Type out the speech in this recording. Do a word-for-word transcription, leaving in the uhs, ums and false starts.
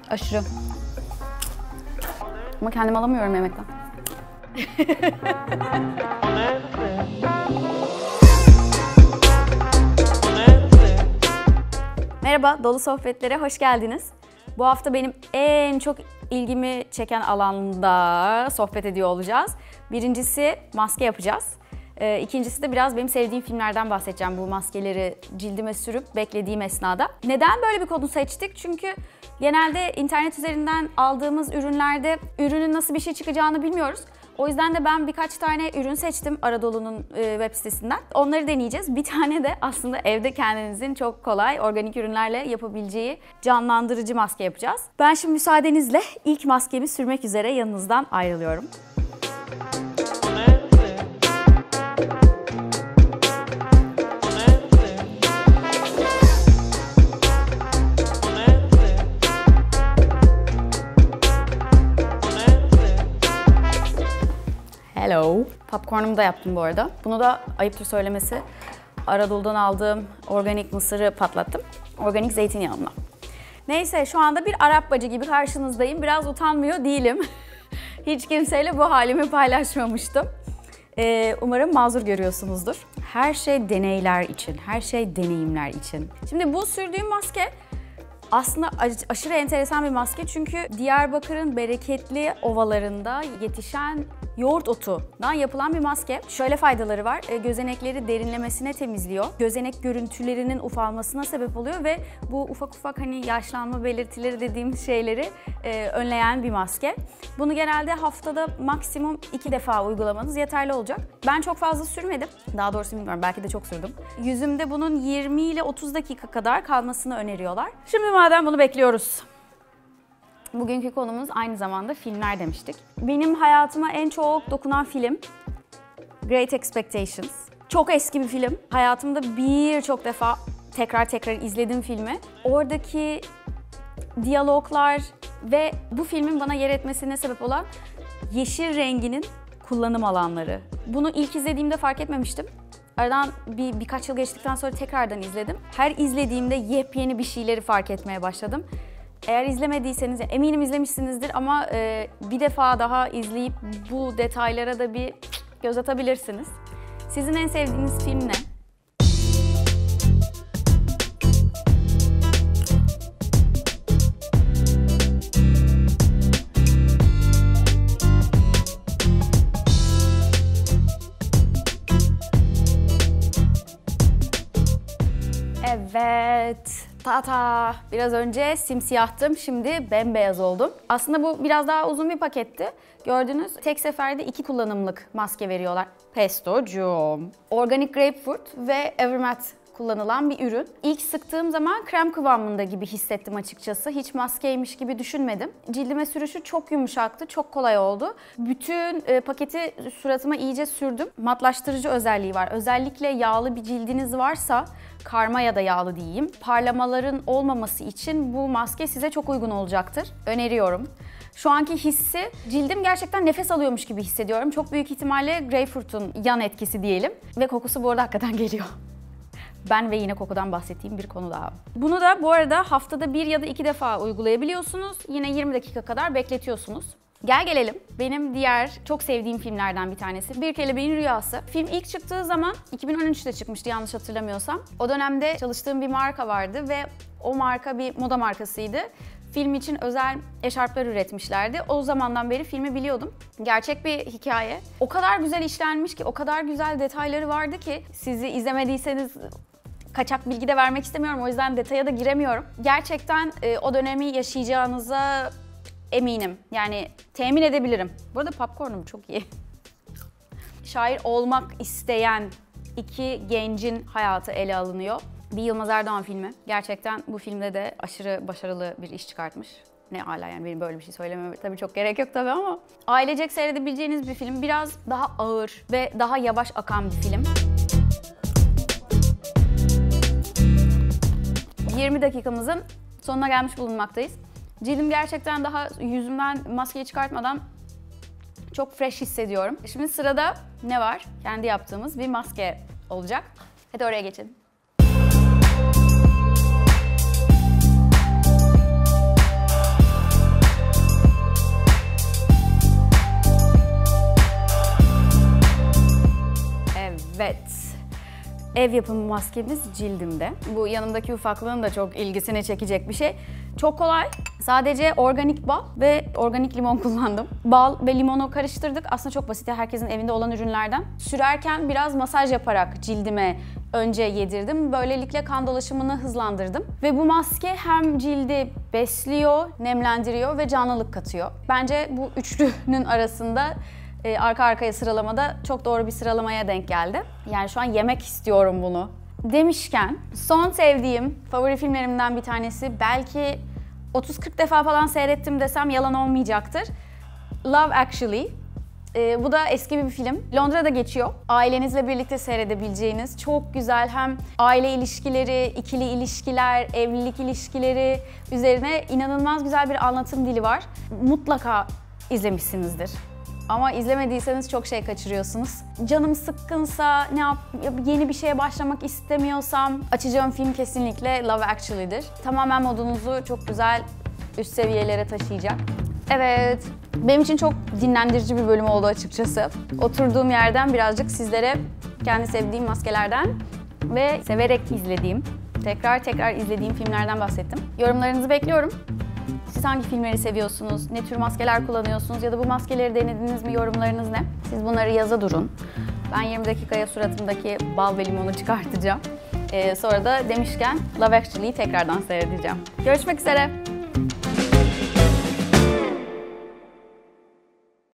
Aşırı. Ama kendimi alamıyorum yemekten. Merhaba, Dolu Sohbetlere hoş geldiniz. Bu hafta benim en çok ilgimi çeken alanda sohbet ediyor olacağız. Birincisi maske yapacağız. Ee, ikincisi de biraz benim sevdiğim filmlerden bahsedeceğim, bu maskeleri cildime sürüp beklediğim esnada. Neden böyle bir konu seçtik? Çünkü genelde internet üzerinden aldığımız ürünlerde ürünün nasıl bir şey çıkacağını bilmiyoruz. O yüzden de ben birkaç tane ürün seçtim Aradolu'nun web sitesinden. Onları deneyeceğiz. Bir tane de aslında evde kendinizin çok kolay organik ürünlerle yapabileceği canlandırıcı maske yapacağız. Ben şimdi müsaadenizle ilk maskemi sürmek üzere yanınızdan ayrılıyorum. Hello. Popcornumu da yaptım bu arada. Bunu da ayıptır söylemesi, Aradolu'dan aldığım organik mısırı patlattım. Organik zeytinyağımla. Neyse, şu anda bir Arap bacı gibi karşınızdayım. Biraz utanmıyor değilim. Hiç kimseyle bu halimi paylaşmamıştım. Ee, umarım mazur görüyorsunuzdur. Her şey deneyler için, her şey deneyimler için. Şimdi bu sürdüğüm maske aslında aşırı enteresan bir maske, çünkü Diyarbakır'ın bereketli ovalarında yetişen yoğurt otundan yapılan bir maske. Şöyle faydaları var: gözenekleri derinlemesine temizliyor, gözenek görüntülerinin ufalmasına sebep oluyor ve bu ufak ufak hani yaşlanma belirtileri dediğimiz şeyleri e, önleyen bir maske. Bunu genelde haftada maksimum iki defa uygulamanız yeterli olacak. Ben çok fazla sürmedim, daha doğrusu bilmiyorum, belki de çok sürdüm. Yüzümde bunun yirmi ile otuz dakika kadar kalmasını öneriyorlar. Şimdi madem bunu bekliyoruz, bugünkü konumuz aynı zamanda filmler demiştik. Benim hayatıma en çok dokunan film Great Expectations. Çok eski bir film. Hayatımda birçok defa tekrar tekrar izledim filmi. Oradaki diyaloglar ve bu filmin bana yer etmesine sebep olan yeşil renginin kullanım alanları. Bunu ilk izlediğimde fark etmemiştim. Aradan bir, birkaç yıl geçtikten sonra tekrardan izledim. Her izlediğimde yepyeni bir şeyleri fark etmeye başladım. Eğer izlemediyseniz, eminim izlemişsinizdir ama e, bir defa daha izleyip bu detaylara da bir göz atabilirsiniz. Sizin en sevdiğiniz film ne? Evet. Tata. Biraz önce simsiyahtım, şimdi bembeyaz oldum. Aslında bu biraz daha uzun bir paketti. Gördünüz, tek seferde iki kullanımlık maske veriyorlar. Pesto'cum. Organik grapefruit ve Evermatte kullanılan bir ürün. İlk sıktığım zaman krem kıvamında gibi hissettim açıkçası. Hiç maskeymiş gibi düşünmedim. Cildime sürüşü çok yumuşaktı, çok kolay oldu. Bütün e, paketi suratıma iyice sürdüm. Matlaştırıcı özelliği var. Özellikle yağlı bir cildiniz varsa, karma ya da yağlı diyeyim, parlamaların olmaması için bu maske size çok uygun olacaktır. Öneriyorum. Şu anki hissi, cildim gerçekten nefes alıyormuş gibi hissediyorum. Çok büyük ihtimalle greyfurt'un yan etkisi diyelim. Ve kokusu bu arada hakikaten geliyor. Ben ve yine kokudan bahsettiğim bir konu daha. Bunu da bu arada haftada bir ya da iki defa uygulayabiliyorsunuz. Yine yirmi dakika kadar bekletiyorsunuz. Gel gelelim benim diğer çok sevdiğim filmlerden bir tanesi. Bir Kelebeğin Rüyası. Film ilk çıktığı zaman iki bin on üçte çıkmıştı yanlış hatırlamıyorsam. O dönemde çalıştığım bir marka vardı ve o marka bir moda markasıydı. Film için özel eşarplar üretmişlerdi. O zamandan beri filmi biliyordum. Gerçek bir hikaye. O kadar güzel işlenmiş ki, o kadar güzel detayları vardı ki, sizi izlemediyseniz kaçak bilgi de vermek istemiyorum. O yüzden detaya da giremiyorum. Gerçekten e, o dönemi yaşayacağınıza eminim. Yani temin edebilirim. Bu arada popcornum çok iyi. Şair olmak isteyen iki gencin hayatı ele alınıyor. Bir Yılmaz Erdoğan filmi. Gerçekten bu filmde de aşırı başarılı bir iş çıkartmış. Ne âlâ, yani benim böyle bir şey söylememe tabii çok gerek yok tabii ama. Ailecek seyredebileceğiniz bir film. Biraz daha ağır ve daha yavaş akan bir film. yirmi dakikamızın sonuna gelmiş bulunmaktayız. Cildim gerçekten daha yüzümden maskeyi çıkartmadan çok fresh hissediyorum. Şimdi sırada ne var? Kendi yaptığımız bir maske olacak. Hadi oraya geçelim. ev yapımı maskemiz cildimde. Bu yanımdaki ufaklığın da çok ilgisini çekecek bir şey. Çok kolay. Sadece organik bal ve organik limon kullandım. Bal ve limonu karıştırdık. Aslında çok basit. Herkesin evinde olan ürünlerden. Sürerken biraz masaj yaparak cildime önce yedirdim. Böylelikle kan dolaşımını hızlandırdım. Ve bu maske hem cildi besliyor, nemlendiriyor ve canlılık katıyor. Bence bu üçlünün arasında e, arka arkaya sıralamada çok doğru bir sıralamaya denk geldi. Yani şu an yemek istiyorum bunu. Demişken son sevdiğim favori filmlerimden bir tanesi, belki otuz kırk defa falan seyrettim desem yalan olmayacaktır. Love Actually. Ee, bu da eski bir film. Londra'da geçiyor. Ailenizle birlikte seyredebileceğiniz çok güzel, hem aile ilişkileri, ikili ilişkiler, evlilik ilişkileri üzerine inanılmaz güzel bir anlatım dili var. Mutlaka izlemişsinizdir. Ama izlemediyseniz çok şey kaçırıyorsunuz. Canım sıkkınsa, ne yap, yeni bir şeye başlamak istemiyorsam açacağım film kesinlikle Love Actually'dir. Tamamen modunuzu çok güzel üst seviyelere taşıyacak. Evet, benim için çok dinlendirici bir bölüm oldu açıkçası. Oturduğum yerden birazcık sizlere kendi sevdiğim maskelerden ve severek izlediğim, tekrar tekrar izlediğim filmlerden bahsettim. Yorumlarınızı bekliyorum. Siz hangi filmleri seviyorsunuz? Ne tür maskeler kullanıyorsunuz? Ya da bu maskeleri denediniz mi? Yorumlarınız ne? Siz bunları yaza durun. Ben yirmi dakikaya suratımdaki bal ve limonu çıkartacağım. Ee, sonra da demişken Love Actually'yi tekrardan seyredeceğim. Görüşmek üzere.